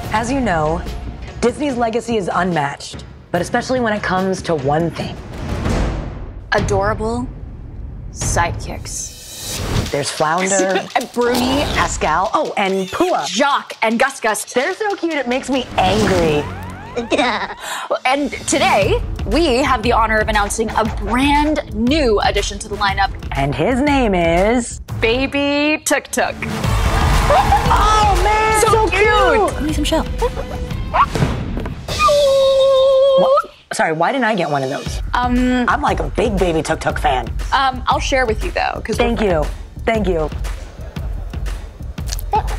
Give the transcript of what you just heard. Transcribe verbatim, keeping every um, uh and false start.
As you know, Disney's legacy is unmatched, but especially when it comes to one thing. Adorable sidekicks. There's Flounder, and Bruni, Pascal, oh, and Pua. Jacques, and Gus Gus. They're so cute, it makes me angry. And today, we have the honor of announcing a brand new addition to the lineup. And his name is... Baby Tuk Tuk. Oh, man, so, so cute. cute. Give me some shell. What? Sorry, why didn't I get one of those? Um, I'm like a big Baby Tuk Tuk fan. Um, I'll share with you though, because Thank you, thank you.